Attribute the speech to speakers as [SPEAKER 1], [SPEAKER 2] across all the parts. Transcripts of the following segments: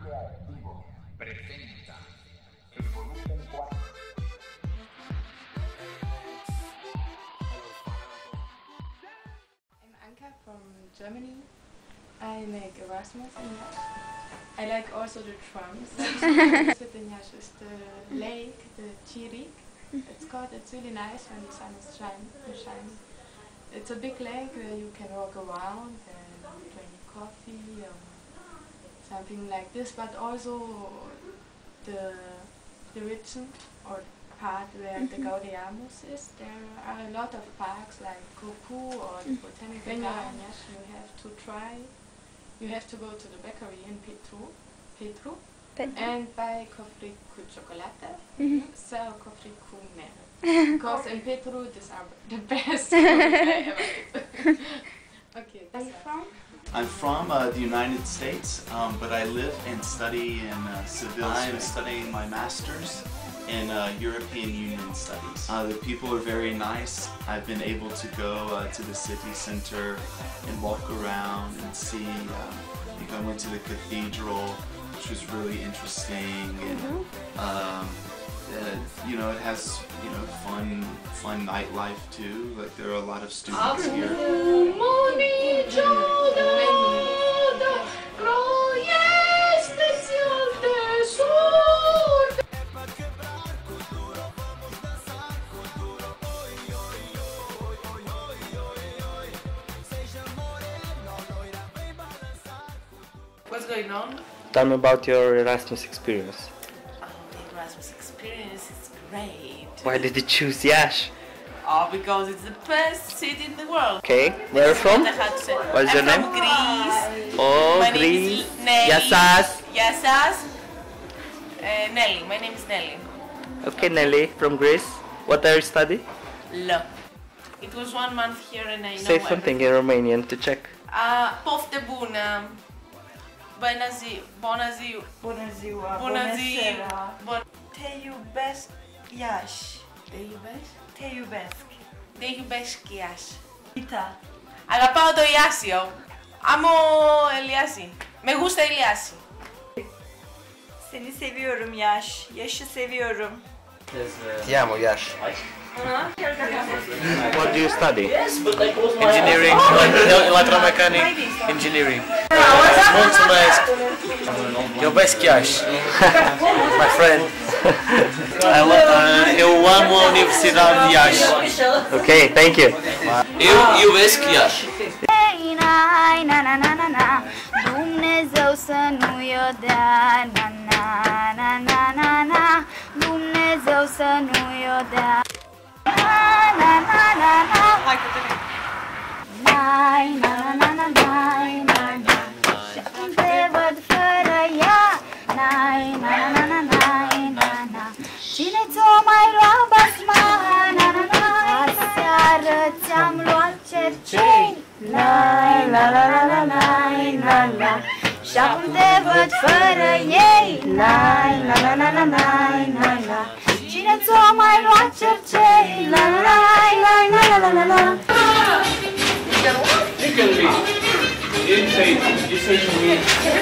[SPEAKER 1] Creativo presenta el volumen 4.
[SPEAKER 2] I'm Anka from Germany. I make Erasmus in Yash. I like also the trams. In Yash is the lake, the Chirik. It's really nice when the sun is shining. It's a big lake where you can walk around and drink coffee or something like this, but also the region or part where the Gaudeamus is. There are a lot of parks like Kopu or the Botanical Garden. Yes, you have to go to the bakery in Petru and buy coffee cu chocolate, sell coffee cu mel. Because in Petru these are the best coffee I ever ate. Okay, where are you from?
[SPEAKER 3] I'm from the United States, but I live and study in Seville. I'm studying my master's in European Union Studies. The people are very nice. I've been able to go to the city center and walk around and see. I went to the cathedral, which was really interesting, and you know, it has fun nightlife too. Like there are a lot of students here.
[SPEAKER 4] What's going on?
[SPEAKER 5] Tell me about your Erasmus experience.
[SPEAKER 4] Oh, the Erasmus experience is great.
[SPEAKER 5] Why did you choose Yash?
[SPEAKER 4] Oh, because it's the best city in the world.
[SPEAKER 5] Okay, where are you from? What's your name?
[SPEAKER 4] I'm from Greece.
[SPEAKER 5] Oh,
[SPEAKER 4] My
[SPEAKER 5] Greece.
[SPEAKER 4] name is Nelly.
[SPEAKER 5] Yassas.
[SPEAKER 4] Yassas. Nelly. My name is Nelly.
[SPEAKER 5] Okay, Nelly, from Greece. What are you studying?
[SPEAKER 4] Law. It was 1 month here and I know
[SPEAKER 5] Say something in Romanian to check.
[SPEAKER 4] Poftă bună. Bună ziua.
[SPEAKER 6] Bună ziua!
[SPEAKER 4] Bună ziua.
[SPEAKER 6] Te iubesc, Iași.
[SPEAKER 4] Te iubesc?
[SPEAKER 6] Te iubesc.
[SPEAKER 4] Te iubesc Iași.
[SPEAKER 6] Ita.
[SPEAKER 4] Αγαπάω το Ιάσιο. Amo Eliasi. Me gusta Eliasi.
[SPEAKER 6] Seni seviyorum Yaş. Yaşı seviyorum.
[SPEAKER 5] Ti amo, Yash. What do you study?
[SPEAKER 7] Engineering, electromechanic engineering. Mulțumesc! Iubesc Iași. My friend. Eu amo a Universidade de Iași.
[SPEAKER 5] Okay, thank you.
[SPEAKER 7] Eu iubesc Iași.
[SPEAKER 8] Dumnezeu să nu-i-o dea, Dumnezeu să nu-i-o dea. Și cum te văd fără ea, cine ți-o mai lua basma, aseară ți-am luat cercei, și acum te văd fără ei, cine ți-o mai luat cercei,
[SPEAKER 7] You can read. You say to me.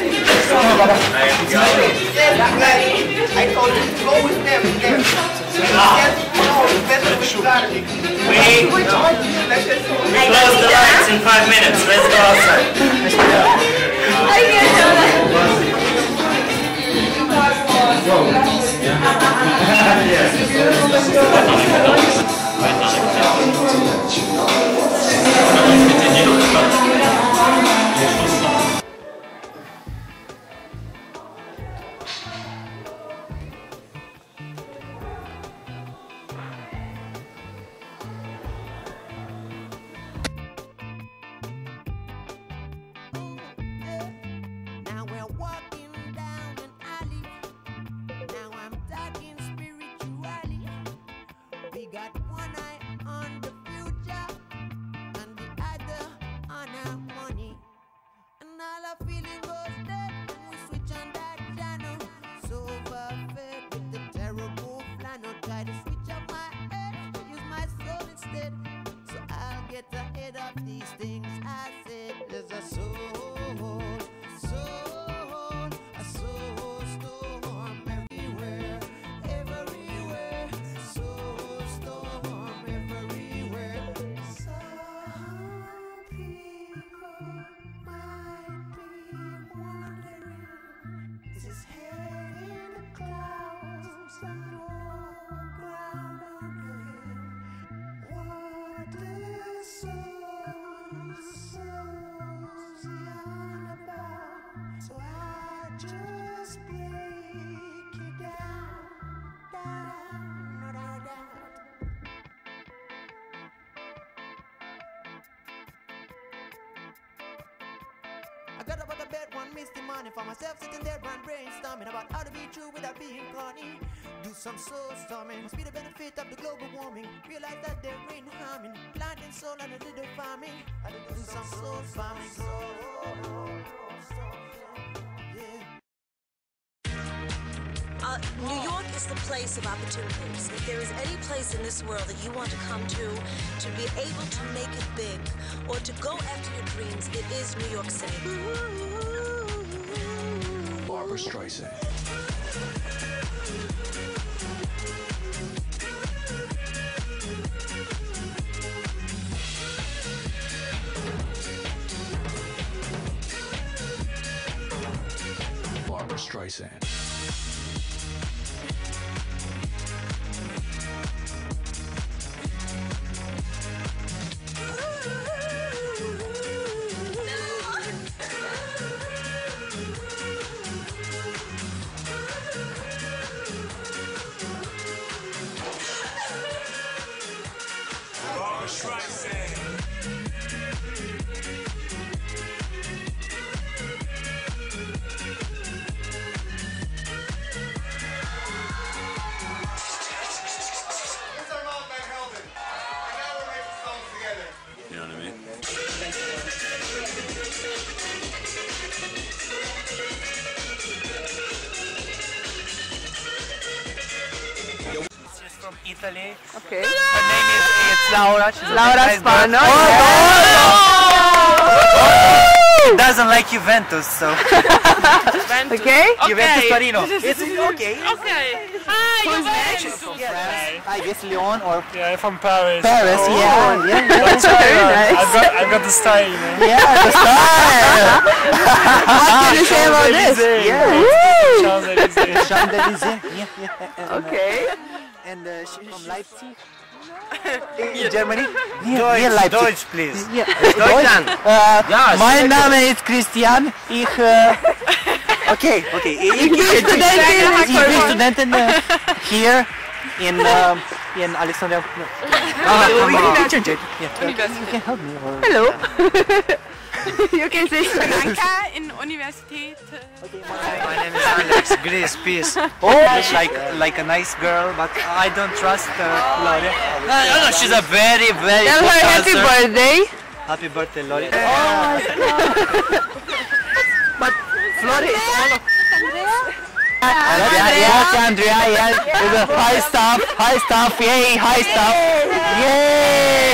[SPEAKER 9] I told him to go with them.
[SPEAKER 7] Wait. Close the lights in 5 minutes. Let's go outside.
[SPEAKER 10] miss the money for myself sitting there and brainstorming about how to be true without being corny. Do some soul storming, must be the benefit of the global warming. Realize that there ain't no harming, planting soul and a little farming. I do some soul farming.
[SPEAKER 11] New York is the place of opportunities. If there is any place in this world that you want to come to be able to make it big, or to go after your dreams, it is New York City.
[SPEAKER 12] Barbra Streisand. Barbra Streisand.
[SPEAKER 13] You know what I mean?
[SPEAKER 7] She's from Italy.
[SPEAKER 14] Okay.
[SPEAKER 7] Her name is Laura. She's a
[SPEAKER 14] Laura
[SPEAKER 7] nice girl.
[SPEAKER 14] Spano.
[SPEAKER 7] She doesn't like Juventus, so.
[SPEAKER 14] Okay.
[SPEAKER 7] Juventus Torino. It's okay.
[SPEAKER 4] Okay. Hi, Juventus.
[SPEAKER 7] I guess Lyon or.
[SPEAKER 15] Yeah, I'm from Paris.
[SPEAKER 7] Paris,
[SPEAKER 15] Oh.
[SPEAKER 7] yeah.
[SPEAKER 15] That's
[SPEAKER 14] very nice.
[SPEAKER 15] I've got the style, you know.
[SPEAKER 7] Yeah, the style.
[SPEAKER 14] What can you say about this?
[SPEAKER 15] Champs-Élysées.
[SPEAKER 7] Champs-Élysées. Yeah.
[SPEAKER 14] Okay.
[SPEAKER 7] And she's from Leipzig. In Germany? Hier Leipzig.
[SPEAKER 15] Deutsch, please.
[SPEAKER 7] Yeah. Deutschland. Mein Name ist Christian. Ich okay. Ich bin Studentin here in Alexandria. You can help me.
[SPEAKER 14] Hello. You can say
[SPEAKER 4] Anka in Universität.
[SPEAKER 7] My name is Alex. Greece, peace. She's like a nice girl, but I don't trust Lore. No, she's a very
[SPEAKER 14] tell her happy birthday.
[SPEAKER 7] Happy birthday, Lore. But Flore is all of... Andrea, yes. High stuff, yay, high stuff. Yay!